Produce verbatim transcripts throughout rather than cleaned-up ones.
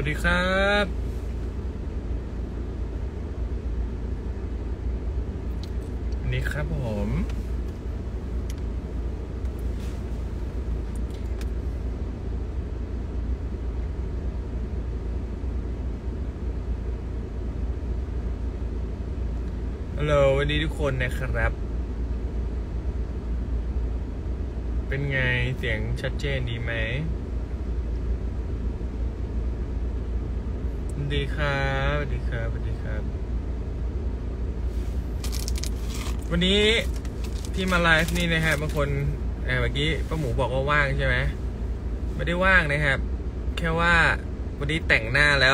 วัสดีครับวันนี้ครับผมฮัลโหลวันนี้ทุกคนนะครับเป็นไงเสียงชัดเจนดีไหมสวัสดีครับสวัสดีครับสวัสดีครับวันนี้ที่มาไลฟ์นี่นะครับบางคนเมื่อกี้ป้าหมูบอกว่าว่างใช่ไหมไม่ได้ว่างนะครับแค่ว่าวันนี้แต่งหน้าแล้ว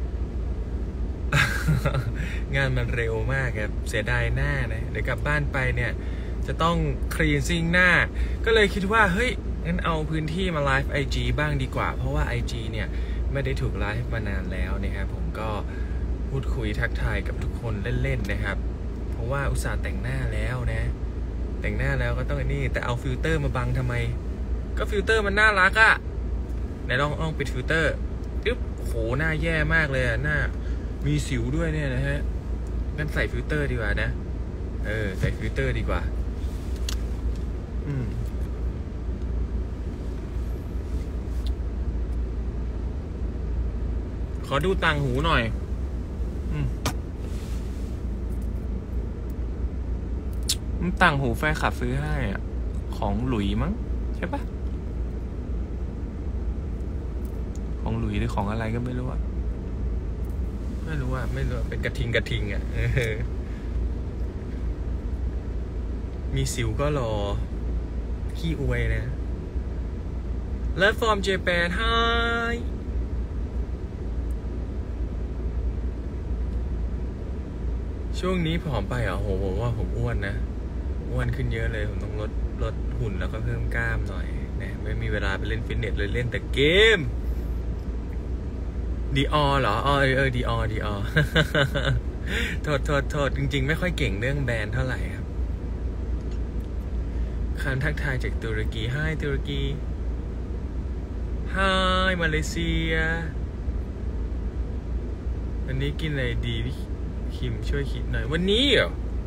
งานมันเร็วมากครับเสียดายหน้านะเดี๋ยวกลับบ้านไปเนี่ยจะต้องคลีนซิ่งหน้าก็เลยคิดว่าเฮ้ยงั้นเอาพื้นที่มาไลฟ์ ไอ จี บ้างดีกว่าเพราะว่า ไอ จี เนี่ยไม่ได้ถูกไลฟ์มานานแล้วนะครับผมก็พูดคุยทักทายกับทุกคนเล่นๆนะครับเพราะว่าอุตส่าห์แต่งหน้าแล้วนะแต่งหน้าแล้วก็ต้องนี่แต่เอาฟิลเตอร์มาบังทำไมก็ฟิลเตอร์มันน่ารักอะไหนลองลองปิดฟิลเตอร์ปึ๊บโหหน้าแย่มากเลยอะหน้ามีสิวด้วยเนี่ยนะฮะงั้นใส่ฟิลเตอร์ดีกว่านะเออใส่ฟิลเตอร์ดีกว่าอืมขอดูต่างหูหน่อยอืมต่างหูแฟนคลับซื้อให้อ่ะของหลุยมั้งใช่ปะของหลุยหรือของอะไรก็ไม่รู้อ่ะไม่รู้อ่ะไม่รู้เป็นกระทิงกระทิงอ่ะมีสิวก็รอขี้อวยนะและฟอร์มเจแปนไฮช่วงนี้ผอมไปอ่ะโหผมว่าผมอ้วนนะอ้วนขึ้นเยอะเลยผมต้องลดลดหุ่นแล้วก็เพิ่มกล้ามหน่อยนะไม่มีเวลาไปเล่นฟิตเนสเลยเล่นแต่เกมดีออเหรออ๋อเออดีออดีออโทษโทษโทษจริงๆไม่ค่อยเก่งเรื่องแบรนด์เท่าไหร่ครับคำทักทายจากตุรกีไฮตุรกีไฮมาเลเซียวันนี้กินอะไรดีคิมช่วยคิดหน่อยวันนี้เหรอ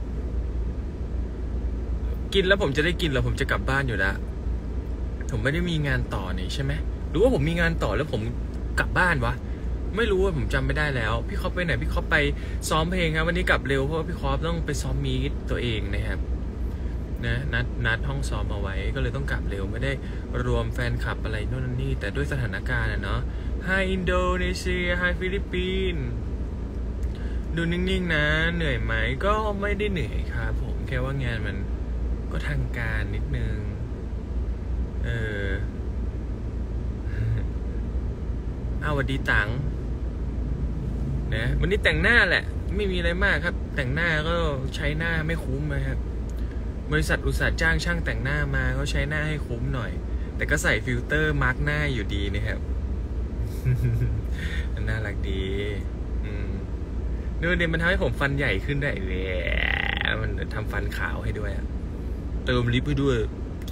กินแล้วผมจะได้กินแล้วผมจะกลับบ้านอยู่แล้วผมไม่ได้มีงานต่อนี่ใช่ไหมหรือว่าผมมีงานต่อแล้วผมกลับบ้านวะไม่รู้ว่าผมจำไม่ได้แล้วพี่คอปไปไหนพี่คอปไปซ้อมเพลงครับวันนี้กลับเร็วเพราะว่าพี่คอปต้องไปซ้อมมีดตัวเองนะครับนะนัดนัดห้องซ้อมเอาไว้ก็เลยต้องกลับเร็วไม่ได้รวมแฟนคลับอะไรโน่นนี่แต่ด้วยสถานการณ์อะเนาะไฮอินโดนีเซียไฮฟิลิปปินส์ดูนิ่งๆนะเหนื่อยไหมก็ไม่ได้เหนื่อยครับผมแค่ว่างานมันก็ทางการนิดนึงเออเอาวัสดีตังนะวันนี้แต่งหน้าแหละไม่มีอะไรมากครับแต่งหน้าก็ใช้หน้าไม่คุ้มนะครับบริษัทอุตสาห์จ้างช่างแต่งหน้ามาเขาใช้หน้าให้คุ้มหน่อยแต่ก็ใส่ฟิลเตอร์มาร์กหน้าอยู่ดีนะครับ น่ารักดีอืมดูดิมันทำให้ผมฟันใหญ่ขึ้นได้แหละมันทำฟันขาวให้ด้วยเติมลิปให้ด้วย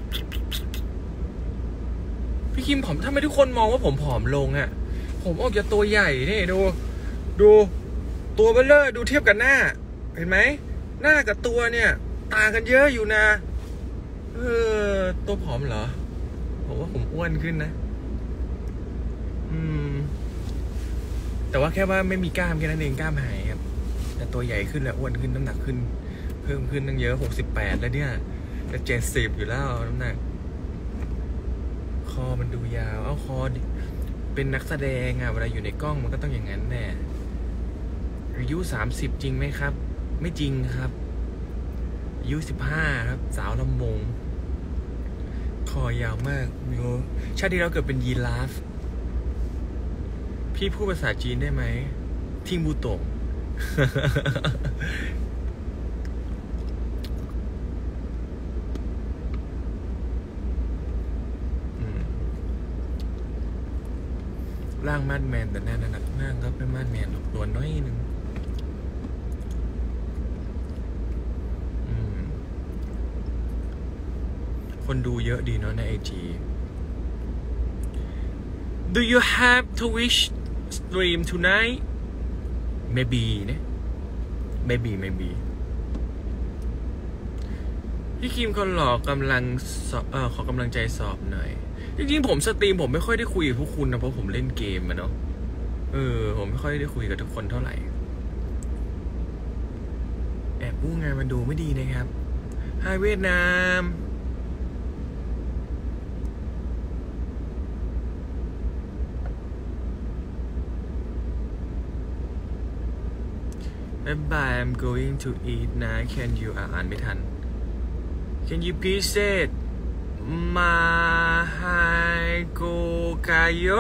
พี่คิมผอมทำไมทุกคนมองว่าผมผอมลงอ่ะผมออกจากตัวใหญ่นี่ดูดูตัวเบลเลอร์ดูเทียบกับหน้าเห็นไหมหน้ากับตัวเนี่ยต่างกันเยอะอยู่นะเออตัวผอมเหรอผมว่าผมอ้วนขึ้นนะอืมแต่ว่าแค่ว่าไม่มีกล้ามแค่นั้นเองกล้ามหายครับแต่ตัวใหญ่ขึ้นและอ้วนขึ้นน้ำหนักขึ้นเพิ่มขึ้นตั้งเยอะหกสิบแปดแล้วเนี่ยจะเจ็ดสิบอยู่แล้วน้ำหนักคอมันดูยาวเอาคอเป็นนักแสดงอะเวลาอยู่ในกล้องมันก็ต้องอย่างนั้นแน่อายุสามสิบจริงไหมครับไม่จริงครับอายุสิบห้าครับสาวลำมงคอยาวมากมิวชาติที่เราเกิดเป็นยีราฟพี่พูดภาษาจีนได้ไหมทิงบูตงร่างมาดแมนแต่หน้าหนักมากครับไม่มาดแมนหรอกตัวน้อยนึงคนดูเยอะดีเนาะในไอจี Do you have Twitch stream tonight maybe นะ maybe maybe พี่คิมคนหล่อกำลังสอบเออขอกำลังใจสอบหน่อยจริงๆผมสตรีมผมไม่ค่อยได้คุยกับพวกคุณนะเพราะผมเล่นเกมอะเนาะเออผมไม่ค่อยได้คุยกับทุกคนเท่าไหร่แอบพูดงานมันดูไม่ดีนะครับไฮเวียดนามBye I'm going to eat นะ Can you อ่านไม่ทัน Can you please say Mahalo kayo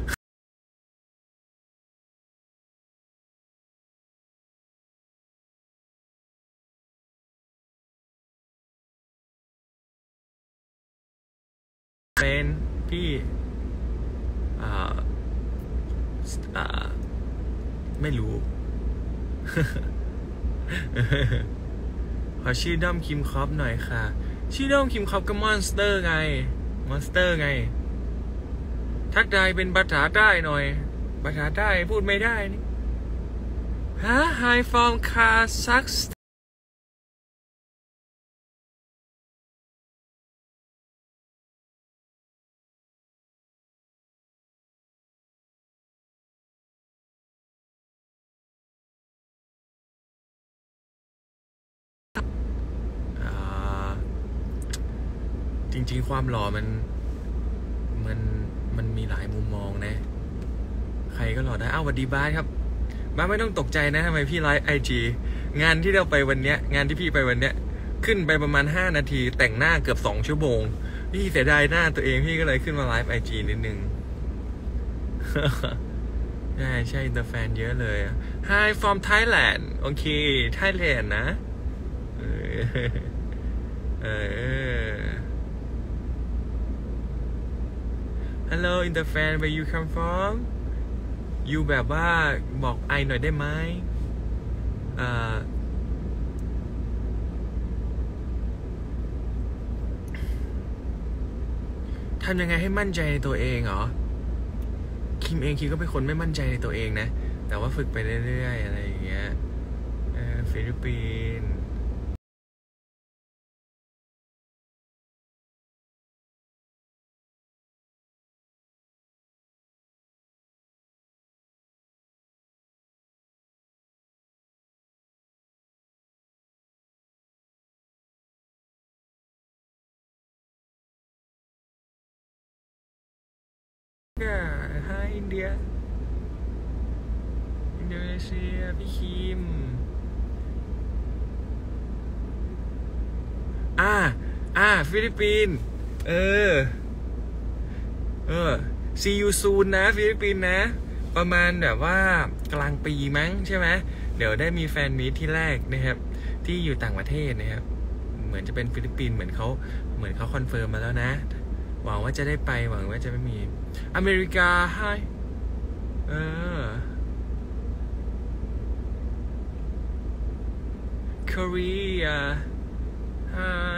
เป็นพี่อ่าอ่าไม่รู้ ขอชื่อด้อมคิมคอปหน่อยค่ะชื่อด้อมคิมคอปก็มอนสเตอร์ไงมอนสเตอร์ไงทักทายเป็นภาษาใต้หน่อยภาษาใต้พูดไม่ได้นี่ฮะ Hi from Kazakhstanจริงๆความหล่อมันมันมันมีหลายมุมมองนะใครก็หล่อได้อ้าวสวัสดีบ้านครับบ้านไม่ต้องตกใจนะทำไมพี่ไลฟ์ไอจีงานที่เราไปวันเนี้ยงานที่พี่ไปวันเนี้ยขึ้นไปประมาณห้านาทีแต่งหน้าเกือบสองชั่วโมงพี่เสียดายหน้าตัวเองพี่ก็เลยขึ้นมาไลฟ์ไอจีนิดนึง ใช่ใช่อินเตอร์แฟนเยอะเลย Hi from Thailand โอเค Thailand นะเออเออHello in the fan where you come from you แบบว่าบอกไอหน่อยได้ไหมอ่าทำยังไงให้มั่นใจในตัวเองเหรอคิมเองคิมก็เป็นคนไม่มั่นใจในตัวเองนะแต่ว่าฝึกไปเรื่อยๆอะไรอย่างเงี้ยเออฟิลิปปินส์ฮะอินเดียอินโดนีเซียพี่คิมอ่าอ่าฟิลิปปินส์เออเออ see you soon นะฟิลิปปินส์นะประมาณแบบว่ากลางปีมั้งใช่ไหมเดี๋ยวได้มีแฟนมีตที่แรกนะครับที่อยู่ต่างประเทศนะครับเหมือนจะเป็นฟิลิปปินส์เหมือนเขาเหมือนเขาคอนเฟิร์มมาแล้วนะหวังว่าจะได้ไปหวังว่าจะไม่มีอเมริกาไฮเออเกาหลีไฮ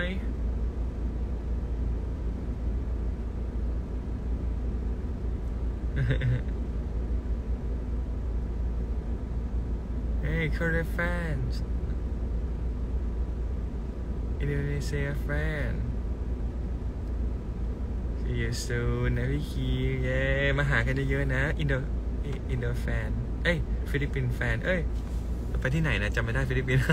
เฮ้ย Korean fans Indonesia fan See you soon นะพี่คีเย้มาหากันเยอะๆนะอินโดอินโดแฟนเอ้ยฟิลิปปินส์แฟนเอ้ยไปที่ไหนนะจำไม่ได้ฟิลิปปินส์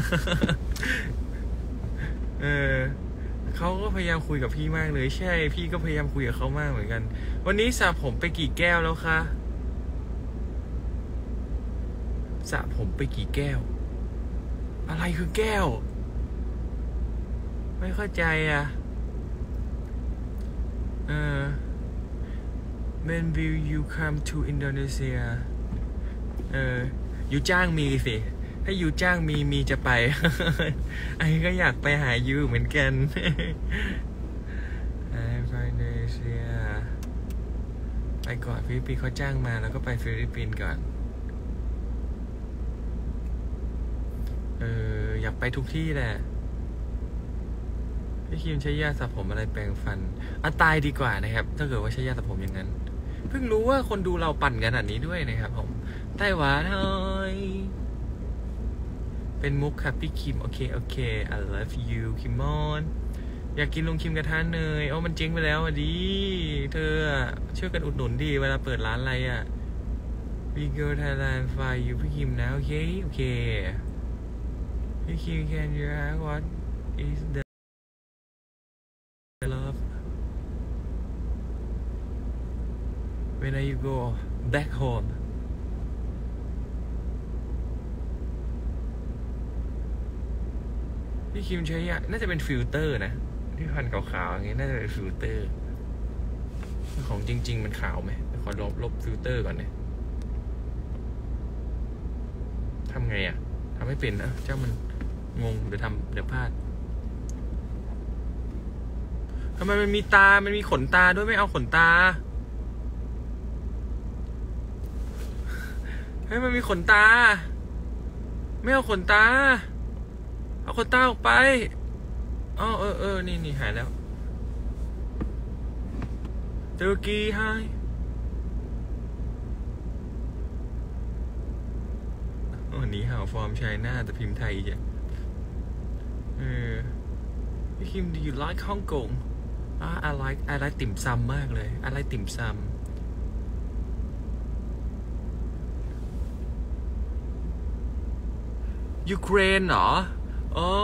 เออเขาก็พยายามคุยกับพี่มากเลยใช่พี่ก็พยายามคุยกับเขามากเหมือนกันวันนี้สระผมไปกี่แก้วแล้วคะสระผมไปกี่แก้วอะไรคือแก้วไม่เข้าใจอ่ะเออ When will you come to Indonesia เออยูจ้างมีสิถ้ายูจ้างมีมีจะไปไอ้ก็อยากไปหายูเหมือนกันไอ้ไปอินโดนีเซียไปก่อนฟิลิปปินส์เขาจ้างมาแล้วก็ไปฟิลิปปินส์ก่อนเอออยากไปทุกที่แหละพี่คิมใช้ยาสระผมอะไรแปรงฟันอ่ะตายดีกว่านะครับถ้าเกิดว่าใช้ยาสระผมอย่างนั้นเพิ่งรู้ว่าคนดูเราปั่นกันอันนี้ด้วยนะครับผมไต้หวันเฮ้ยเป็นมุกครับพี่คิมโอเคโอเค I love you คิมมอนอยากกินลุงคิมกระทะเนยโอ้มันเจ๊งไปแล้วอ่ะดิเธอช่วยกันอุดหนุนดีเวลาเปิดร้านอะไรอ่ะ We go Thailand for you พี่คิมนะโอเคโอเคพี่คิม can you ask what is the love when you go back home พี่คิมใช้ยาน่าจะเป็นฟิลเตอร์นะที่พันขาวๆอย่างงี้น่าจะเป็นฟิลเตอร์ของจริงๆมันขาวไหมขอลบลบฟิลเตอร์ก่อนเนี่ยทำไงอ่ะทำไม่เป็นนะเจ้ามันงงเดี๋ยวทำเดี๋ยวพลาดทำไมมันมีตามันมีขนตาด้วยไม่เอาขนตาให้มันมีขนตาไม่เอาขนตาเอาขนตาออกไปอ๋อเออเออนี่นี่หายแล้วตุรกีไฮวันนี้หาฟอร์มชายหน้าแต่พิมพ์ไทยจ้ะเออพี่คิม do you like Hong Kong อ่า I like I like ติ่มซำมากเลย I like ติ่มซำยูเครนเหรออ๋อ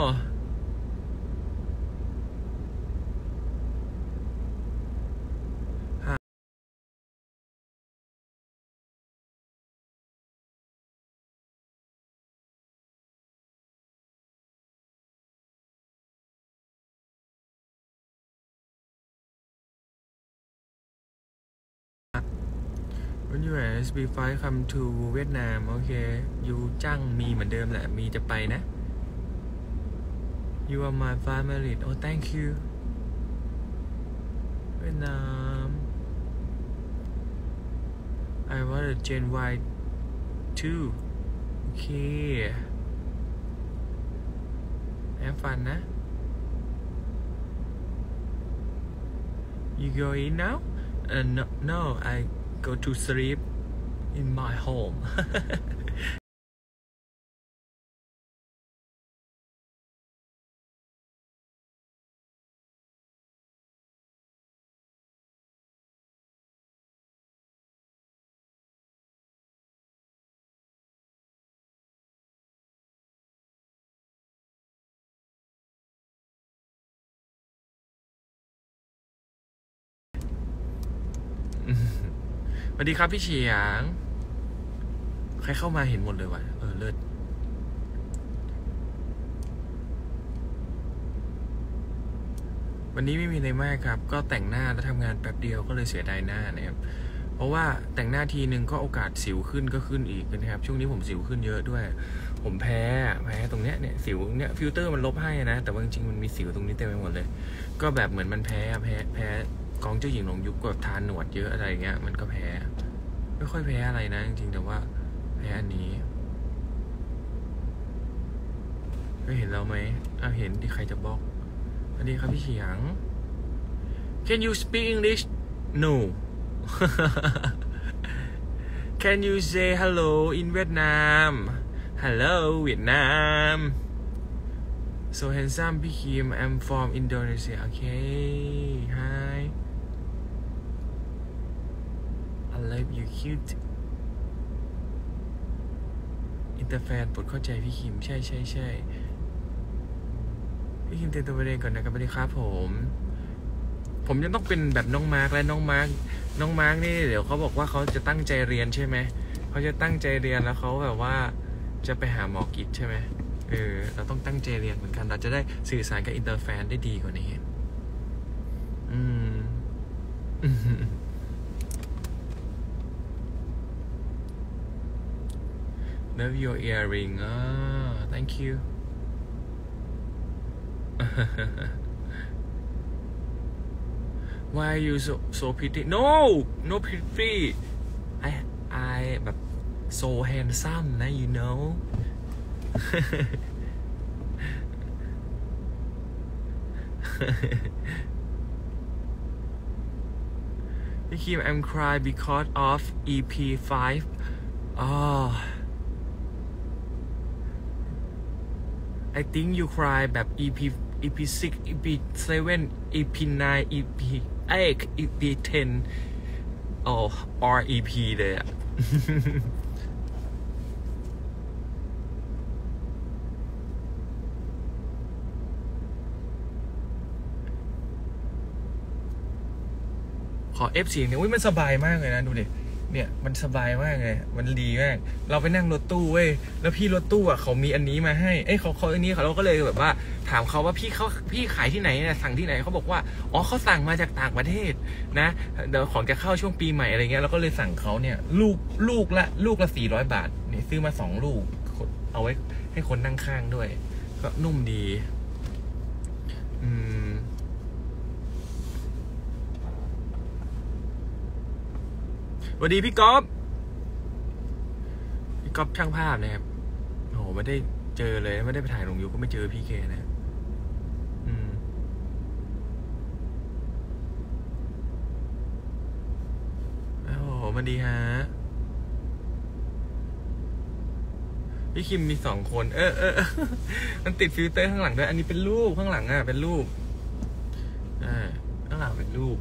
วันยูเอสบีไฟคัมทูเวียดนามโอเคยูจ้างมีเหมือนเดิมแหละมีจะไปนะ You are my family oh thank you เวียดนาม I want a Gen Y too โอเคแอบฟันนะ You go in now uh, no no I go to sleep in my home สวัสดีครับพี่เฉียงใครเข้ามาเห็นหมดเลยวะเออเลิศวันนี้ไม่มีอะไรมากครับก็แต่งหน้าแล้วทำงานแป๊บเดียวก็เลยเสียดายหน้านะครับเพราะว่าแต่งหน้าทีนึงก็โอกาสสิวขึ้นก็ขึ้นอีกนะครับช่วงนี้ผมสิวขึ้นเยอะด้วยผมแพ้แพ้ตรงเนี้ยเนี่ยสิวเนี้ยฟิลเตอร์มันลบให้นะแต่ว่าจริงๆมันมีสิวตรงนี้เต็มไปหมดเลยก็แบบเหมือนมันแพ้แพ้แพ้กองเจ้าหญิงหลงยุคแบบทานหนวดเยอะอะไรเงี้ยมันก็แพ้ไม่ค่อยแพ้อะไรนะจริงๆแต่ว่าแพ้อันนี้ก็เห็นเราไหมอ้าวเห็นที่ใครจะบล็อกสวัสดีครับพี่เฉียง Can you speak English No Can you say hello in Vietnam Hello Vietnam So handsome พี่คิม I'm from Indonesia Okay Hi I love you cute อินเตอร์แฟนปลดเข้าใจพี่คิมใช่ใช่ใช่พี่คิมเตรียมตัวไปเรียนก่อนนะครับสวัสดีครับผมผมยังต้องเป็นแบบน้องมาร์กและน้องมาร์กน้องมาร์กนี่เดี๋ยวเขาบอกว่าเขาจะตั้งใจเรียนใช่ไหมเขาจะตั้งใจเรียนแล้วเขาแบบว่าจะไปหาหมอกิจใช่ไหมเออเราต้องตั้งใจเรียนเหมือนกันเราจะได้สื่อสารกับอินเตอร์แฟนได้ดีกว่านี้อืม Love your earring อ่า thank you Why are you so so pretty No no pretty I I แบบ so handsome นะ you know พี่คิม I'm cry because of อี พี five อ๋อ I think you cry แบบ อี พี อี พี six อี พี seven อี พี nine อี พี eight อี พี ten อ๋อ R E P เลยอะขอ F สี่เนี่ยอุ้ยมันสบายมากเลยนะดูดิเนี่ยมันสบายมากเลยมันดีมากเราไปนั่งรถตู้เว้ยแล้วพี่รถตู้อ่ะเขามีอันนี้มาให้เอ้ยเขาเขาอันนี้เขาเราก็เลยแบบว่าถามเขาว่าพี่เขาพี่ขายที่ไหนเนี่ยสั่งที่ไหนเขาบอกว่าอ๋อเขาสั่งมาจากต่างประเทศนะเดี๋ยวของจะเข้าช่วงปีใหม่อะไรเงี้ยเราก็เลยสั่งเขาเนี่ยลูกลูกละลูกละสี่ร้อยบาทนี่ซื้อมาสองลูกเอาไว้ให้คนนั่งข้างด้วยก็นุ่มดีอืมสวัสดีพี่ก๊อฟพี่ก๊อฟช่างภาพนะครับโหไม่ได้เจอเลยไม่ได้ไปถ่ายลงยูก็ไม่เจอพี่เคนะอืมโอ้โหมันดีฮะพี่คิมมีสองคนเออเออมันติดฟิลเตอร์ข้างหลังด้วยอันนี้เป็นรูปข้างหลังอ่ะเป็นรูปอ่าข้างหลังเป็นรูป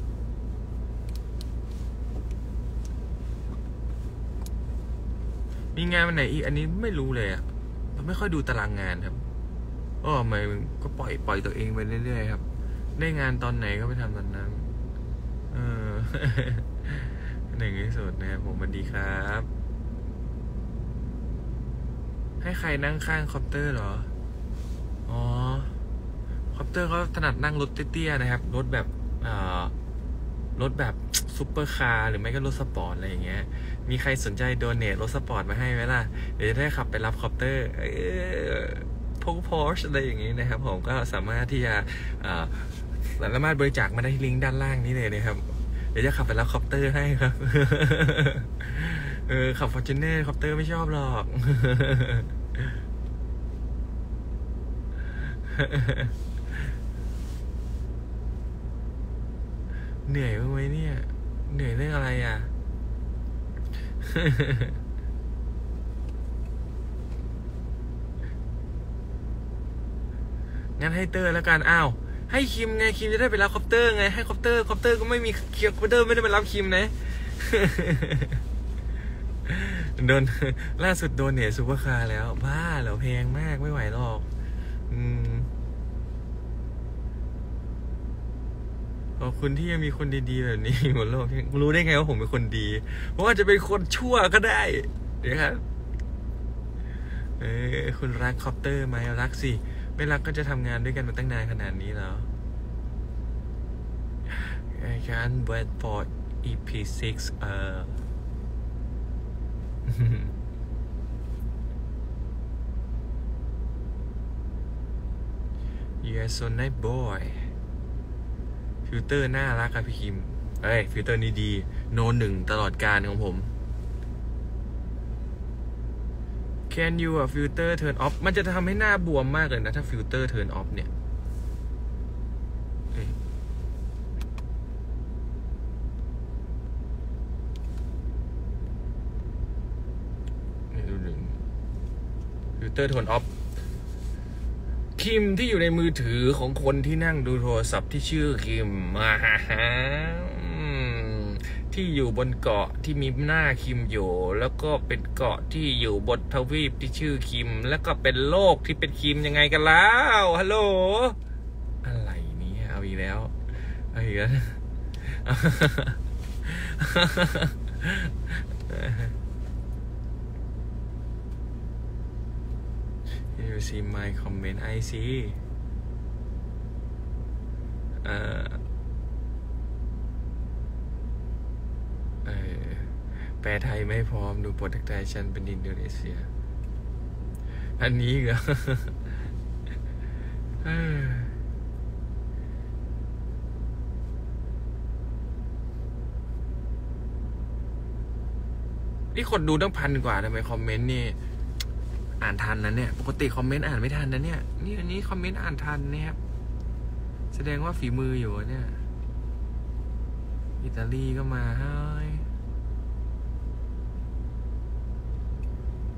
มีงานวันไหนอีกอันนี้ไม่รู้เลยอ่ะเราไม่ค่อยดูตารางงานครับอ๋อไม่ก็ปล่อยปล่อยตัวเองไปเรื่อยๆครับได้งานตอนไหนก็ไปทำตอนนั้นเออหนึ่งที่สุดนะครับผมสวัสดีครับให้ใครนั่งข้างคอปเตอร์เหรออ๋อคอปเตอร์เขาถนัดนั่งรถเตี้ยๆนะครับรถแบบอ่ารถแบบซุปเปอร์คาร์หรือไม่ก็รถสปอร์ตอะไรอย่างเงี้ยมีใครสนใจโดเนทรถสปอร์ตมาให้ไหมล่ะเดี๋ยวจะได้ขับไปรับคอปเตอร์พวกพอร์ชอะไรอย่างงี้นะครับผมก็สามารถที่จะสามารถบริจาคมาได้ที่ลิงก์ด้านล่างนี้เลยนะครับเดี๋ยวจะขับไปรับคอปเตอร์ให้ครับเออขับฟอร์จูเนอร์คอปเตอร์ไม่ชอบหรอกเหนื่อยบ้างไหมเนี่ยเหนื่อยเรื่องอะไรอ่ะงั้นให้เตอร์แล้วกันอ้าวให้คิมไงคิมจะได้ไปรับคอปเตอร์ไงให้คอปเตอร์คอปเตอร์ก็ไม่มีเคียร์คอปเตอร์ไม่ได้ไปรับคิมนะโดนล่าสุดโดนเนี่ยซูเปอร์คาร์แล้วบ้าเหรอแพงมากไม่ไหวหรอกอืมขอบคุณที่ยังมีคนดีๆแบบนี้บนโลกรู้ได้ไงว่าผมเป็นคนดีเพราะว่าจะเป็นคนชั่วก็ได้เดี๋ยวครับเออคุณรักคอปเตอร์ไหมรักสิไม่รักก็จะทำงานด้วยกันมาตั้งนานขนาดนี้แล้ว I can't wait for อี พี six เออYou're so nice boy ฟิลเตอร์น่ารักครับพี่คิมเอ้ยฟิลเตอร์นี้ดีโนหนึ่งตลอดการของผม Can you อ่ะฟิลเตอร์ turn off มันจะทำให้หน้าบวมมากเลยนะถ้าฟิลเตอร์ turn off เนี่ยฟิลเตอร์ turn off คิมที่อยู่ในมือถือของคนที่นั่งดูโทรศัพท์ที่ชื่อคิมมาฮะที่อยู่บนเกาะที่มีหน้าคิมอยู่แล้วก็เป็นเกาะที่อยู่บนทวีปที่ชื่อคิมแล้วก็เป็นโลกที่เป็นคิมยังไงกันแล้วฮัลโหลอะไรนี้เอาอีกแล้วเอาอีกแล้วYou see my comment I see เอ่อเออแปลไทยไม่พร้อมดูโปรเทคไทชันเป็นอินโดนีเซียอันนี้เหรอนี่คนดูตั้งพันกว่าทำไมคอมเมนต์นี่อ่านทันนะเนี่ยปกติคอมเมนต์อ่านไม่ทันนะเนี่ยนี่อันนี้คอมเมนต์อ่านทันนะครับแสดงว่าฝีมืออยู่เนี่ยอิตาลีก็มาให้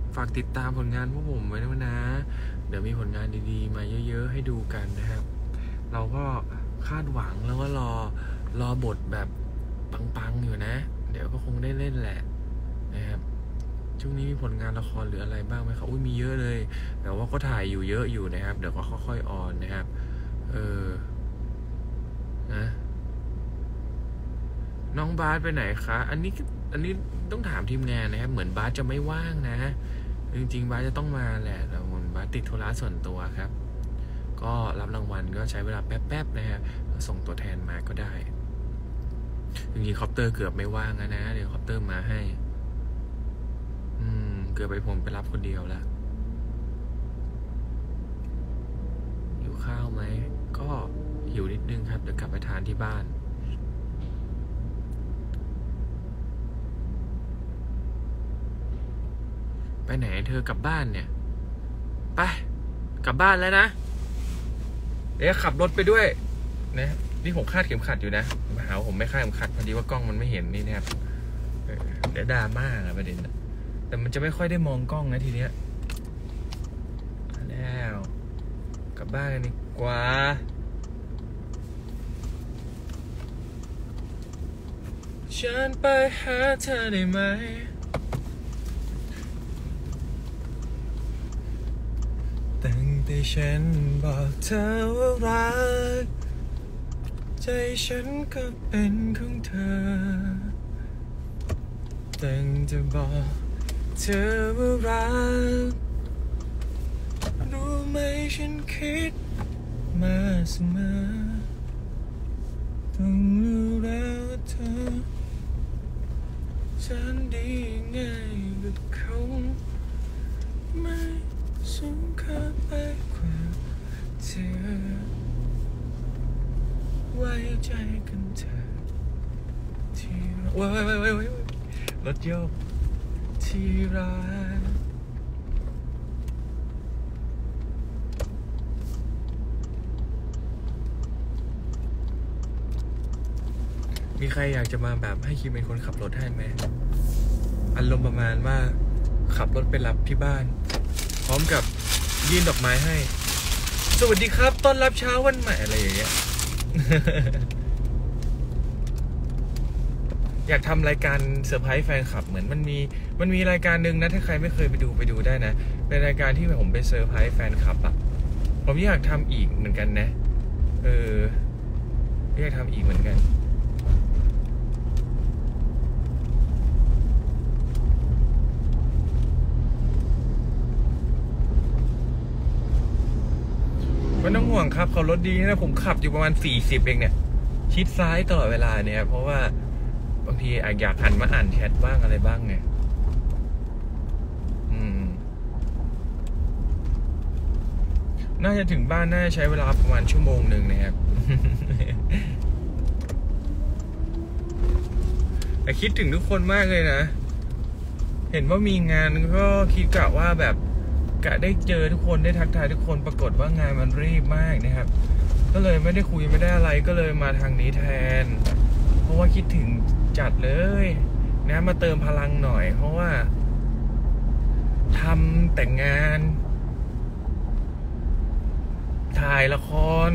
ฝากติดตามผลงานพวกผมไว้ด้วยนะเดี๋ยวมีผลงานดีๆมาเยอะๆให้ดูกันนะครับเราก็คาดหวังแล้วก็รอรอบทแบบปังๆอยู่นะเดี๋ยวก็คงได้เล่นแหละนะครับช่วงนี้มีผลงานละครหรืออะไรบ้างไหมครับอุ้ยมีเยอะเลยแต่ว่าก็ถ่ายอยู่เยอะอยู่นะครับเดี๋ยวก็ค่อยๆออนนะครับเออนะน้องบาสไปไหนคะอันนี้อันนี้ต้องถามทีมงานนะครับเหมือนบาสจะไม่ว่างนะจริงๆบาสจะต้องมาแหละแต่บาสติดธุระส่วนตัวครับก็รับรางวัลก็ใช้เวลาแป๊บๆนะฮะส่งตัวแทนมาก็ได้จริงๆคอปเตอร์เกือบไม่ว่างนะนะเดี๋ยวคอปเตอร์มาให้อืมเกือบไปผมไปรับคนเดียวแล้วหิวข้าวไหมก็หิวนิดนึงครับเดี๋ยวกลับไปทานที่บ้านไปไหนเธอกลับบ้านเนี่ยไปกลับบ้านแล้วนะเดี๋ยวขับรถไปด้วยนะนี่ผมคาดเข็มขัดอยู่นะมาหาผมไม่คาดเข็มขัดพอดีว่ากล้องมันไม่เห็นนี่นะครับเดี๋ยวดราม่าอะประเด็นแต่มันจะไม่ค่อยได้มองกล้องนะทีเนี้ยแล้วกลับบ้านกันดีกว่าฉันไปหาเธอได้ไหมตั้งแต่ฉันบอกเธอว่ารักใจฉันก็เป็นของเธอตั้งแต่บอกเธอว่ารักรู้ไหมฉันคิดมาเสมอต้องรู้แล้วว่าเธอฉันดีง่ายกับเขาไม่สูงค่าไปกว่าเธอไว้ใจกันเธอที่รักว้ายว้ายว้ายว้ายรถโยกที่รักมีใครอยากจะมาแบบให้คิมเป็นคนขับรถให้ไหมอารมณ์ประมาณว่าขับรถไปรับที่บ้านพร้อมกับยื่นดอกไม้ให้สวัสดีครับต้อนรับเช้าวันใหม่อะไรอย่างเงี้ย อยากทำรายการเซอร์ไพรส์แฟนคลับเหมือนมันมีมันมีรายการหนึ่งนะถ้าใครไม่เคยไปดูไปดูได้นะเป็นรายการที่ผมไปเซอร์ไพรส์แฟนคลับอะผมอยากทำอีกเหมือนกันนะเอออยากทำอีกเหมือนกันไม่ต้องห่วงครับเขารถดีนะผมขับอยู่ประมาณสี่สิบเองเนี่ยชิดซ้ายตลอดเวลาเนี่ยเพราะว่าบางทีอยากหันมาอ่านแชทบ้างอะไรบ้างไงอืมน่าจะถึงบ้านน่าจะใช้เวลาประมาณชั่วโมงหนึ่งนะครับ แต่คิดถึงทุกคนมากเลยนะเห็นว่ามีงานก็คิดกะว่าแบบกะได้เจอทุกคนได้ทักทายทุกคนปรากฏว่างานมันรีบมากนะครับก็เลยไม่ได้คุยไม่ได้อะไรก็เลยมาทางนี้แทนเพราะว่าคิดถึงจัดเลยนะมาเติมพลังหน่อยเพราะว่าทำแต่งงานถ่ายละคร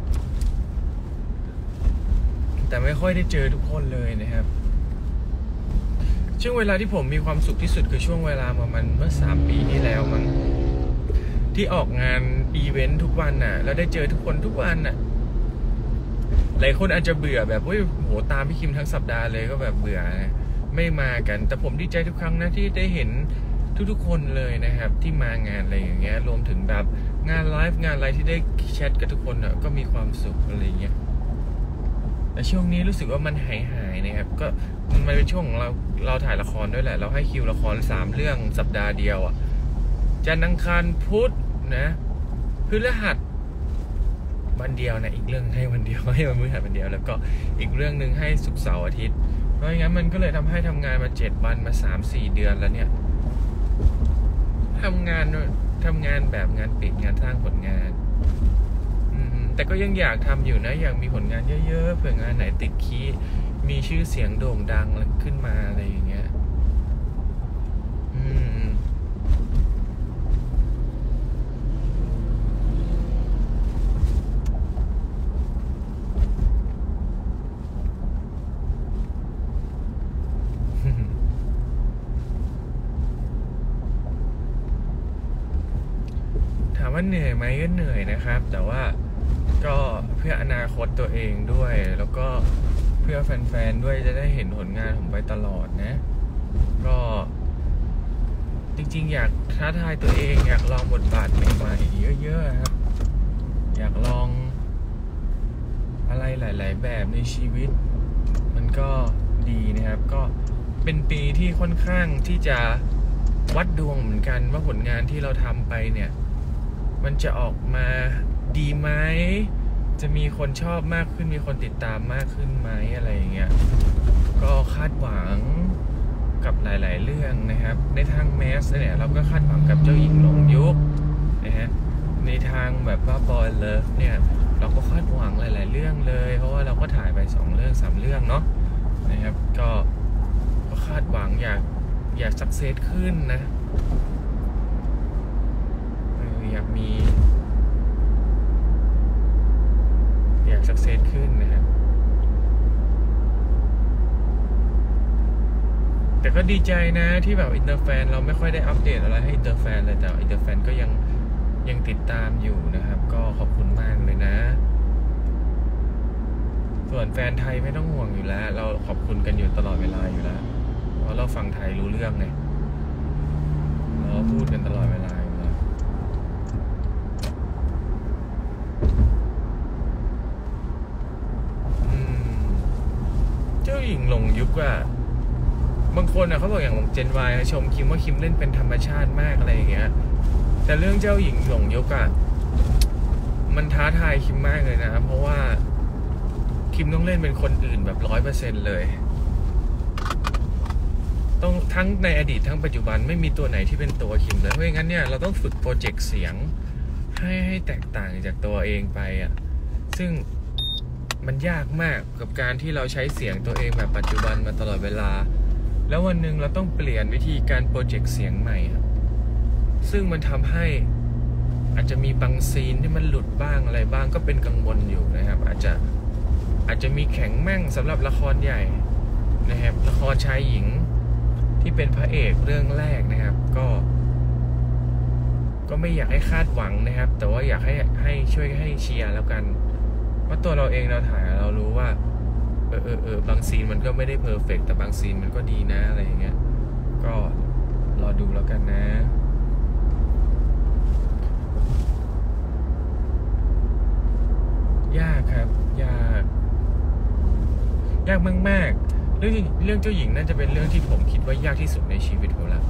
แต่ไม่ค่อยได้เจอทุกคนเลยนะครับช่วงเวลาที่ผมมีความสุขที่สุดคือช่วงเวลาประมาณเมื่อสามปีที่แล้วมั้งที่ออกงานอีเวนต์ทุกวันน่ะแล้วได้เจอทุกคนทุกวันน่ะหลายคนอาจจะเบื่อแบบเฮ้ยโหตามพี่คิมทั้งสัปดาห์เลยก็แบบเบื่อนะไม่มากันแต่ผมดีใจทุกครั้งนะที่ได้เห็นทุกๆคนเลยนะครับที่มางานอะไรอย่างเงี้ยรวมถึงแบบงานไลฟ์งานอะไรที่ได้แชทกับทุกคนน่ะก็มีความสุขอะไรอย่างเงี้ยแต่ช่วงนี้รู้สึกว่ามันหายหายนะครับก็มันเป็นช่วงของเราเราถ่ายละครด้วยแหละเราให้คิวละครสามเรื่องสัปดาห์เดียวอ่ะจันทร์อังคารพุธนะพฤหัสวันเดียวนะอีกเรื่องให้วันเดียวให้วันพฤหัสวันเดียวแล้วก็อีกเรื่องนึงให้ศุกร์เสาร์อาทิตย์เพราะงั้นมันก็เลยทำให้ทำงานมาเจ็ดวันมาสามสี่เดือนแล้วเนี่ยทำงานทำงานแบบงานปิดงานสร้างผลงานแต่ก็ยังอยากทำอยู่นะอยากมีผลงานเยอะๆเผื่องานไหนติดคีย์มีชื่อเสียงโด่งดังขึ้นมาอะไรอย่างเงี้ยอืมามว่าเหนื่อยไหมก็เหนื่อยนะครับแต่ว่าก็เพื่ออนาคตตัวเองด้วยแล้วก็เพื่อแฟนๆด้วยจะได้เห็นผลงานผมไปตลอดนะก็จริงๆอยากท้าทายตัวเองอยากลองบทบาทใหม่ๆเยอะๆครับอยากลองอะไรหลายๆแบบในชีวิตมันก็ดีนะครับก็เป็นปีที่ค่อนข้างที่จะวัดดวงเหมือนกันว่าผลงานที่เราทำไปเนี่ยมันจะออกมาดีไหมจะมีคนชอบมากขึ้นมีคนติดตามมากขึ้นไหมอะไรอย่างเงี้ยก็คาดหวังกับหลายๆเรื่องนะครับในทางแมสเนี่ยเราก็คาดหวังกับเจ้าหญิงหลงยุคนะฮะในทางแบบว่าบอยเลิฟเนี่ยเราก็คาดหวังหลายๆเรื่องเลยเพราะว่าเราก็ถ่ายไปสองเรื่องสามเรื่องเนาะนะครับก็ก็คาดหวังอยากอยากสักเซสขึ้นนะอยากมีอยากสักเซสขึ้นนะครับแต่ก็ดีใจนะที่แบบอินเตอร์แฟนเราไม่ค่อยได้อัปเดตอะไรให้อินเตอร์แฟนเลยแต่อินเตอร์แฟนก็ยังยังติดตามอยู่นะครับก็ขอบคุณมากเลยนะส่วนแฟนไทยไม่ต้องห่วงอยู่แล้วเราขอบคุณกันอยู่ตลอดเวลาอยู่แล้วเพราะเราฟังไทยรู้เรื่องไงเราพูดกันตลอดเวลาอยู่แล้วเจ้าหญิงหลงยุคอะบางคนอะเขาบอกอย่างเจนวายชมคิมว่าคิมเล่นเป็นธรรมชาติมากอะไรอย่างเงี้ยแต่เรื่องเจ้าหญิงหลงยุคอะมันท้าทายคิมมากเลยนะเพราะว่าคิมต้องเล่นเป็นคนอื่นแบบร้อยเปอร์เซ็นต์เลยต้องทั้งในอดีตทั้งปัจจุบันไม่มีตัวไหนที่เป็นตัวคิมเลยเพราะงั้นเนี่ยเราต้องฝึกโปรเจกต์เสียงให้ให้แตกต่างจากตัวเองไปอ่ะซึ่งมันยากมากกับการที่เราใช้เสียงตัวเองแบบปัจจุบันมาตลอดเวลาแล้ววันหนึ่งเราต้องเปลี่ยนวิธีการโปรเจกต์เสียงใหม่ซึ่งมันทำให้อาจจะมีบางซีนที่มันหลุดบ้างอะไรบ้างก็เป็นกังวลอยู่นะครับอาจจะอาจจะมีแข็งแม่งสำหรับละครใหญ่นะครับละครชายหญิงที่เป็นพระเอกเรื่องแรกนะครับก็ก็ไม่อยากให้คาดหวังนะครับแต่ว่าอยากให้ให้ช่วยให้เชียร์แล้วกันว่าตัวเราเองเราถ่ายเรารู้ว่าเออเออเออบางซีนมันก็ไม่ได้เพอร์เฟกต์แต่บางซีนมันก็ดีนะอะไรอย่างเงี้ยก็รอดูแล้วกันนะยากครับยากยากมากๆเรื่องเรื่องเจ้าหญิงน่าจะเป็นเรื่องที่ผมคิดว่ายากที่สุดในชีวิตผมแล้ว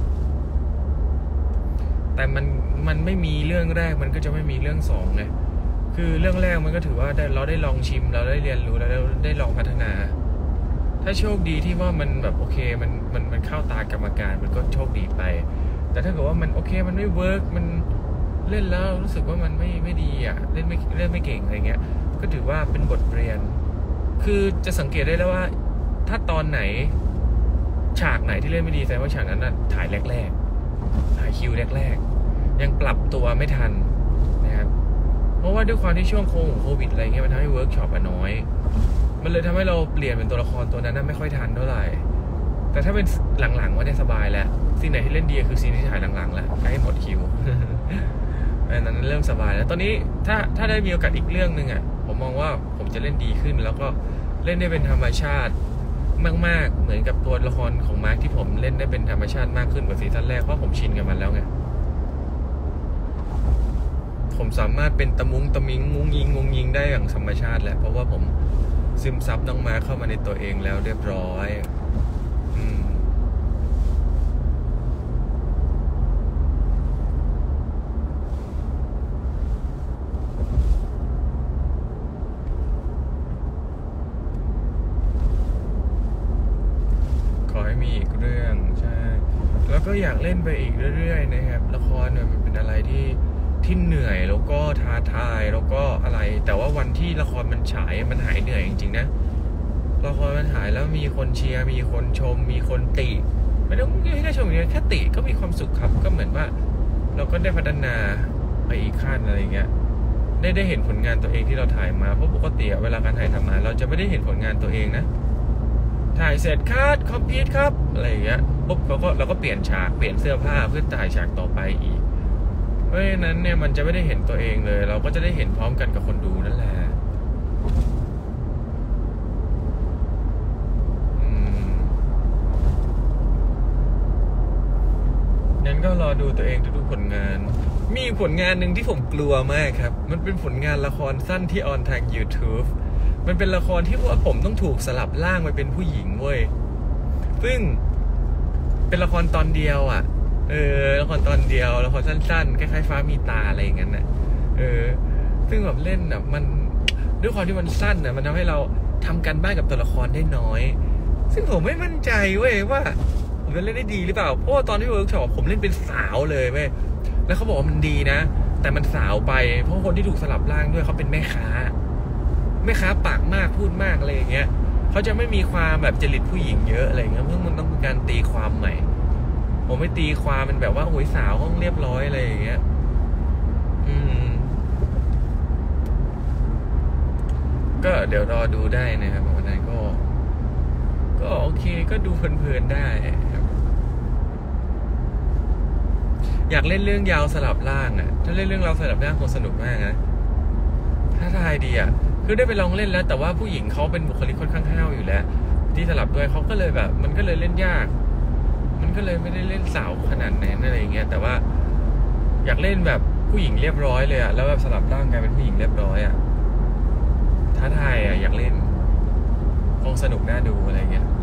แต่มันมันไม่มีเรื่องแรกมันก็จะไม่มีเรื่องสองไงคือเรื่องแรกมันก็ถือว่าได้เราได้ลองชิมเราได้เรียนรู้แล้วได้ลองพัฒนาถ้าโชคดีที่ว่ามันแบบโอเคมันมันมันเข้าตากรรมการมันก็โชคดีไปแต่ถ้าเกิดว่ามันโอเคมันไม่เวิร์กมันเล่นแล้วรู้สึกว่ามันไม่ไม่ดีอ่ะเล่นไม่เล่นไม่เก่งอะไรเงี้ยก็ถือว่าเป็นบทเรียนคือจะสังเกตได้แล้วว่าถ้าตอนไหนฉากไหนที่เล่นไม่ดีแสดงว่าฉากนั้นน่ะถ่ายแรกๆถ่ายคิวแรกๆยังปรับตัวไม่ทันนะครับเพราะว่าด้วยความที่ช่วงโควิดอะไรเงี้ยมันทำให้เวิร์กช็อปน้อยมันเลยทำให้เราเปลี่ยนเป็นตัวละครตัวนั้นน่ะไม่ค่อยทันเท่าไหร่แต่ถ้าเป็นหลังๆว่าได้สบายแล้วซีนไหนที่เล่นดีคือซีนที่ถ่ายหลังๆแล้วใกล้หมดคิวอันนั้นเริ่มสบายแล้วตอนนี้ถ้าถ้าได้มีโอกาสอีกเรื่องนึงอ่ะผมมองว่าผมจะเล่นดีขึ้นแล้วก็เล่นได้เป็นธรรมชาติมากๆเหมือนกับตัวละครของมาร์คที่ผมเล่นได้เป็นธรรมชาติมากขึ้นกว่าซีซั่นแรกเพราะผมชินกับมันแล้วไงผมสามารถเป็นตะมุงตะมิงงุ้งยิงงุ้งยิงได้อย่างธรรมชาติแหละเพราะว่าผมซึมซับน้องมาร์คเข้ามาในตัวเองแล้วเรียบร้อยอืมมีอีกเรื่องใช่แล้วก็อยากเล่นไปอีกเรื่อยๆนะครับละครเนี่ยมันเป็นอะไรที่ที่เหนื่อยแล้วก็ท้าทายแล้วก็อะไรแต่ว่าวันที่ละครมันฉายมันหายเหนื่อยจริงๆนะละครมันหายแล้วมีคนเชียร์มีคนชมมีคนติไม่ต้องแค่ชมอย่างเงี้ยแค่ติก็มีความสุขครับก็เหมือนว่าเราก็ได้พัฒนาไปอีกขั้นอะไรเงี้ยได้ได้เห็นผลงานตัวเองที่เราถ่ายมาเพราะปกติเวลาการถ่ายทำมาเราจะไม่ได้เห็นผลงานตัวเองนะถ่ายเสร็จคัดคอมพิวต์ครับอะไรอย่างเงี้ยปุ๊บเราก็เราก็เปลี่ยนฉากเปลี่ยนเสื้อผ้าเพื่อถ่ายฉากต่อไปอีกเพราะราะฉะนั้นเนี่ยมันจะไม่ได้เห็นตัวเองเลยเราก็จะได้เห็นพร้อมกันกับคนดูนั่นแหละงั้นก็รอดูตัวเองทุกๆผลงานมีผลงานหนึ่งที่ผมกลัวมากครับมันเป็นผลงานละครสั้นที่ออนทาง YouTube มันเป็นละครที่ว่าผมต้องถูกสลับร่างไปเป็นผู้หญิงเว้ยซึ่งเป็นละครตอนเดียวอ่ะเออละครตอนเดียวละครสั้นๆคล้ายๆฟ้ามีตาอะไรอย่างนั้นน่ะเออซึ่งแบบเล่นอ่ะมันด้วยความที่มันสั้นอ่ะมันทำให้เราทำการบ้านกับตัวละครได้น้อยซึ่งผมไม่มั่นใจเว้ยว่าผมจะเล่นได้ดีหรือเปล่าเพราะว่าตอนที่เวิร์กช็อปผมเล่นเป็นสาวเลยเว้ยแล้วเขาบอกว่ามันดีนะแต่มันสาวไปเพราะคนที่ถูกสลับร่างด้วยเขาเป็นแม่ค้าแม่ค้าปากมากพูดมากอะไรอย่างเงี้ยเขาจะไม่มีความแบบจริตผู้หญิงเยอะอะไรเงี้ยเพิ่งมันต้องมีการตีความใหม่ผมไม่ตีความเป็นแบบว่าโอ้ยสาวห้องเรียบร้อยอะไรอย่างเงี้ยอืมก็เดี๋ยวรอดูได้นะครับวันนั้นก็ก็โอเคก็ดูเพลินๆได้ครับอยากเล่นเรื่องยาวสลับร่างอ่ะถ้าเล่นเรื่องยาวสลับร่างคงสนุกมากนะถ้าทายดีอ่ะคือได้ไปลองเล่นแล้วแต่ว่าผู้หญิงเขาเป็นบุคลิกค่อนข้างห้าวอยู่แล้วที่สลับด้วยเขาก็เลยแบบมันก็เลยเล่นยากมันก็เลยไม่ได้เล่นสาวขนาดนั้นอะไรอย่างเงี้ยแต่ว่าอยากเล่นแบบผู้หญิงเรียบร้อยเลยอ่ะแล้วแบบสลับร่างกลายเป็นผู้หญิงเรียบร้อยอ่ะท้าทายอ่ะอยากเล่นคงสนุกน่าดูอะไรเงี้ย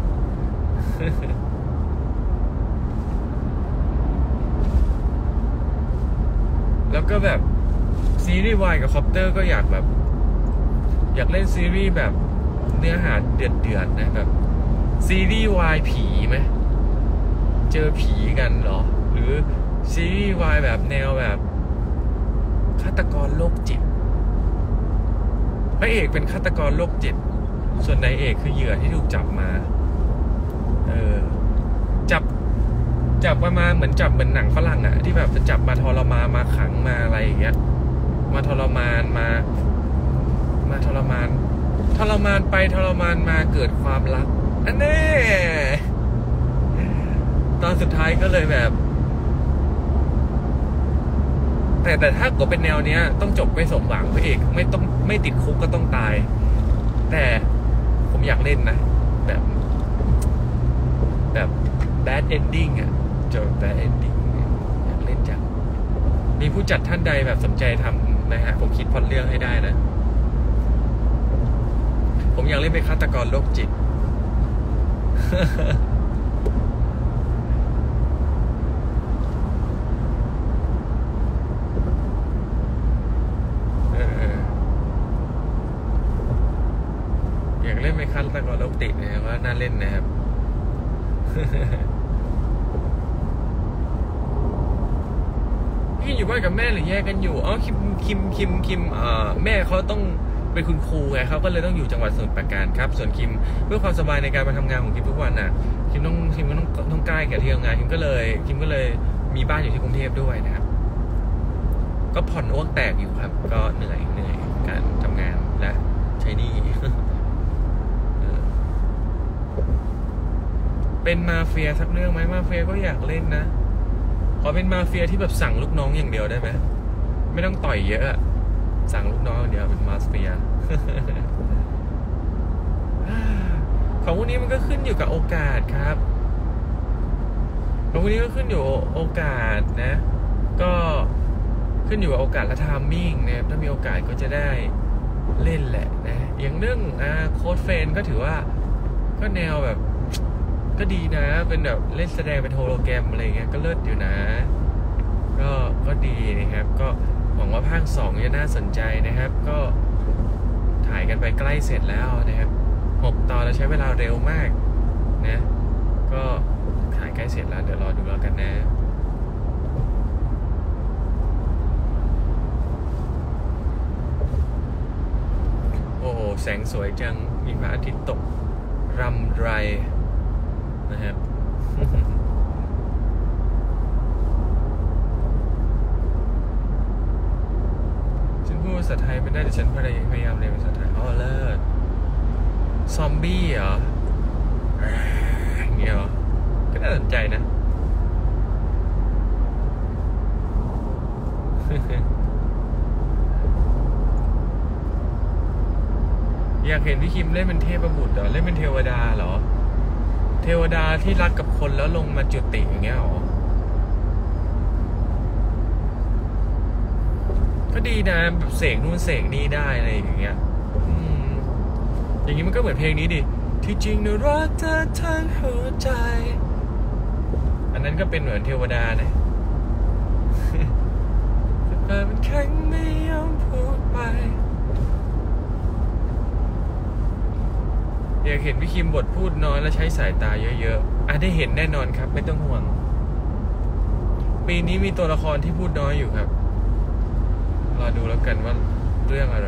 แล้วก็แบบซีรีส์วายกับคอปเตอร์ก็อยากแบบอยากเล่นซีรีส์แบบเนื้อหาเดือดๆนะแบบซีรีส์วายผีไหมเจอผีกันเหรอหรือซีรีส์วายแบบแนวแบบฆาตกรโรคจิตพระเอกเป็นฆาตกรโรคจิตส่วนนายเอกคือเหยื่อที่ถูกจับมาเออจับจับมาเหมือนจับเหมือนหนังฝรั่งอะที่แบบจะจับมาทรมานมาขังมาอะไรอย่างเงี้ยมาทรมานมามาทรมานทรมานไปทรมานมาเกิดความรักอันนี้ตอนสุดท้ายก็เลยแบบแต่แต่ถ้าเกิดเป็นแนวเนี้ยต้องจบไม่สมหวังพระเอกไม่ต้องไม่ติดคุกก็ต้องตายแต่ผมอยากเล่นนะแบบแบบ bad ending อ่ะจบ bad ending อยากเล่นจังมีผู้จัดท่านใดแบบสนใจทำนะฮะผมคิดพล็อตเรื่องให้ได้นะผมอยากเล่นเป็นฆาตกรโรคจิต อยากเล่นเป็นฆาตกรโรคจิตนะครับว่าน่าเล่นนะครับ พี่อยู่บ้านกับแม่หรือแยกกันอยู่อ๋อคิมคิมคิมคิมเอ่อแม่เขาต้องเป็นคุณครูไงเขาก็เลยต้องอยู่จังหวัดสมุทรปราการครับส่วนคิมเพื่อความสบายในการมาทำงานของคิมทุกวันน่ะคิมต้องคิมก็ต้องต้องใกล้กับที่ทำงานคิมก็เลยคิมก็เลยมีบ้านอยู่ที่กรุงเทพด้วยนะครับก็ผ่อนอ้วกแตกอยู่ครับก็เหนื่อยเหนื่อยการทำงานและใช้หนี้ เป็นมาเฟียสักเรื่องไหมมาเฟียก็อยากเล่นนะขอเป็นมาเฟียที่แบบสั่งลูกน้องอย่างเดียวได้ไหมไม่ต้องต่อยเยอะสั่งลูกน้องอย่างเดียวเป็นมาเฟีย ของพวกนี้มันก็ขึ้นอยู่กับโอกาสครับของพวกนี้ก็ขึ้นอยู่โอกาสนะก็ขึ้นอยู่กับโอกาสและไทมิ่งนะครับถ้ามีโอกาสก็จะได้เล่นแหละนะอย่างเรื่องอ่าโค้ดเฟนก็ถือว่าก็แนวแบบก็ดีนะเป็นแบบเล่นแสดงเป็นโฮโลแกรมอะไรเงี้ยก็เลิศอยู่นะก็ก็ดีนะครับก็หวังว่าภาคสองจะน่าสนใจนะครับก็ถ่ายกันไปใกล้เสร็จแล้วนะครับหกตอนแล้วใช้เวลาเร็วมากนะก็ถ่ายใกล้เสร็จแล้วเดี๋ยวรอดูแล้วกันนะโอ้โหแสงสวยจังมีพระอาทิตย์ตกรำไรนะครับ ฉันพูดภาษาไทยไม่ได้แต่ฉันพยายามเรียนภาษาไทยอ๋อเลิศซอมบี้เหรออย่างเงี้ยเหรอก็น่าสนใจนะอยากเห็นพี่คิมเล่นเป็นเทพบุตรเหรอเล่นเป็นเทวดาเหรอเทวดาที่รักกับคนแล้วลงมาจุติอย่างเงี้ยเหรอก็ดีนะแบบเสกนู่นเสกนี่ได้อะไรอย่างเงี้ยอืมอย่างนี้มันก็เหมือนเพลงนี้ดิที่จริงนะรักเธอทั้งหัวใจอันนั้นก็เป็นเหมือนเทวดานะแต่เป็นแข็งไม่ยอมพูดไปอยากเห็นพี่คิมบทพูดน้อยและใช้สายตาเยอะๆอ่ะได้เห็นแน่นอนครับไม่ต้องห่วงปีนี้มีตัวละครที่พูดน้อยอยู่ครับรอดูแล้วกันว่าเรื่องอะไร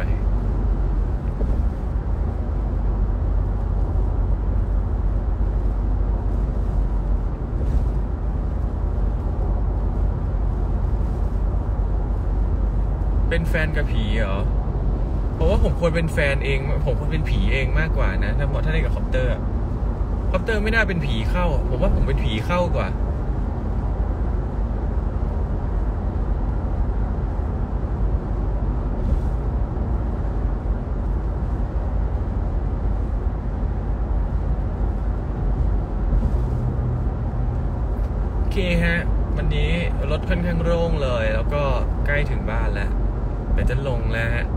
เป็นแฟนกับผีเหรอเพราะว่าผมควรเป็นแฟนเองผมควรเป็นผีเองมากกว่านะถ้าถ้าได้กับคอปเตอร์คอปเตอร์ไม่น่าเป็นผีเข้าผมว่าผมเป็นผีเข้ากว่าโอเคฮะวันนี้รถค่อนข้างโล่งเลยแล้วก็ใกล้ถึงบ้านแล้วเดี๋ยวจะลงแล้วฮะ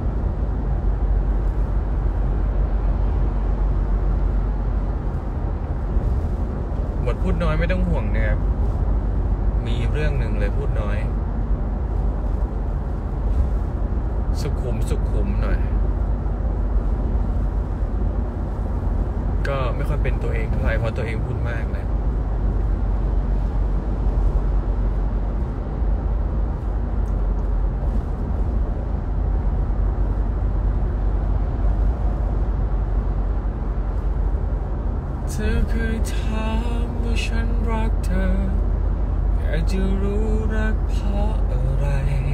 หมดพูดน้อยไม่ต้องห่วงนะครับมีเรื่องหนึ่งเลยพูดน้อยสุขุมสุขุมหน่อยก็ไม่ค่อยเป็นตัวเองเท่าไหร่เพราะตัวเองพูดมากนะเธอเคยถามว่าฉันรักเธออยากจะรู้รักเพราะอะไร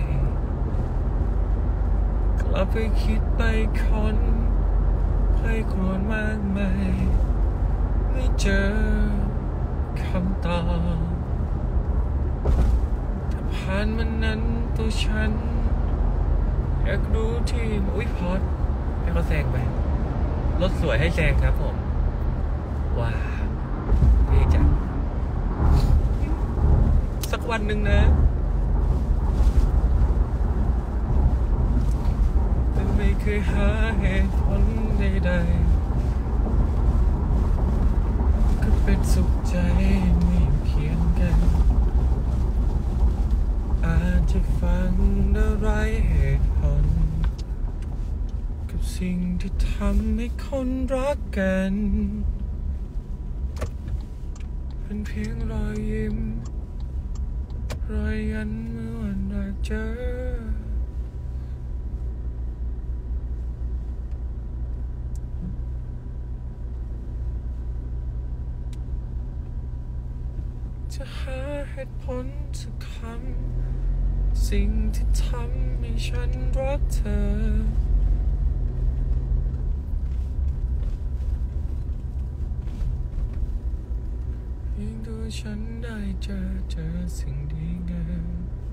กลับไปคิดไปคนใครควรมากมายไม่เจอคำตอบถ้าผ่านมันนั้นตัวฉันอยากรู้ที่อุ้ยพอดให้เขาแซงไปรถสวยให้แซงครับผมว้าวนี่จังสักวันหนึ่งนะแต่ไม่เคยหาเหตุผลใดๆก็เป็นสุขใจไม่เคียงกันอาจจะฟังอะไรเหตุผลกับสิ่งที่ทำให้คนรักกันเป็นเพียงรอยยิ้มรอยยันเมื่อวันแรกเจอจะหาเหตุผลสักคำสิ่งที่ทำให้ฉันรักเธอยิ่งตัวฉันได้เจอเจอสิ่งดีงาม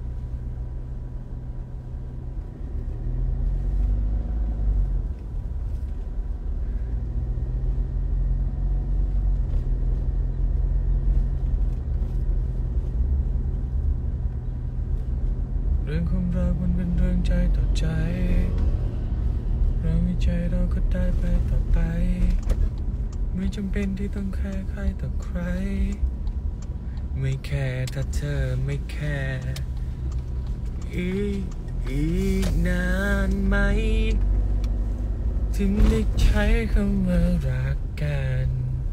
เรื่องความรักมันเป็นเรื่องใจต่อใจเรามีใจเราก็ได้ไปต่อไปไม่จำเป็นที่ต้องแค่ใครต่อใครไม่แค่ถ้าเธอไม่แค่อีกอีกนานไหมถึงได้ใช้คำว่ารักกัน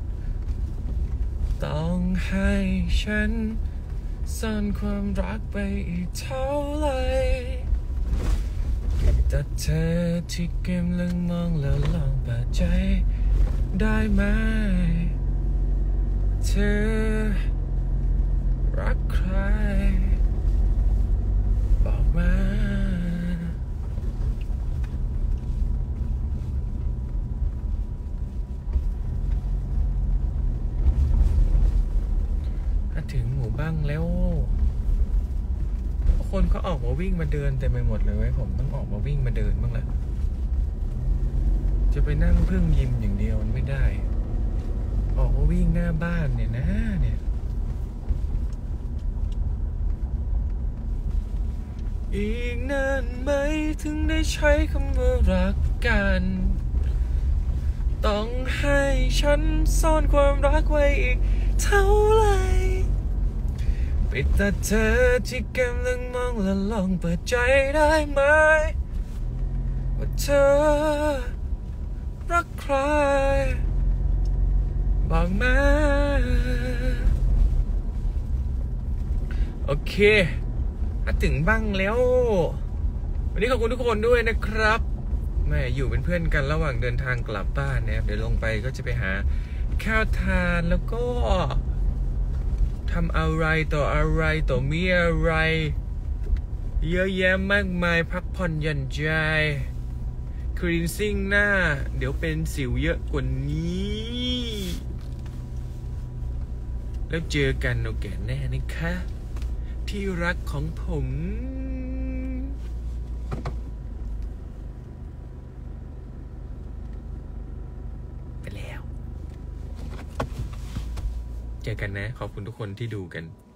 ต้องให้ฉันซ่อนความรักไปอีกเท่าไหร่แต่เธอที่เก็บเรื่องมองแล้วลองเปิดใจได้ไหมเธอรักใครบอกมาถ้าถึงหมู่บ้านแล้วคนก็ออกมาวิ่งมาเดินเต็มไปหมดเลยเว้ยผมต้องออกมาวิ่งมาเดินบ้างแหละจะไปนั่งพึ่งยิมอย่างเดียวมันไม่ได้ออกมาวิ่งหน้าบ้านเนี่ยนะเนี่ยอีกนานไหมถึงได้ใช้คำว่ารักกันต้องให้ฉันซ่อนความรักไว้อีกเท่าไหร่ไปตัดเธอที่กำลังมองและลองเปิดใจได้ไหมว่าเธอรักใครบอกมาโอเคมาถึงบ้างแล้ววันนี้ขอบคุณทุกคนด้วยนะครับแม่อยู่เป็นเพื่อนกันระหว่างเดินทางกลับบ้านนะครับเดี๋ยวลงไปก็จะไปหาข้าวทานแล้วก็ทำอะไรต่ออะไรต่อมีอะไรเยอะแยะมากมายพักผ่อนหย่อนใจคลีนซิ่งหน้าเดี๋ยวเป็นสิวเยอะกว่านี้แล้วเจอกันโอเคแน่นะคะที่รักของผมไปแล้วเจอกันนะขอบคุณทุกคนที่ดูกัน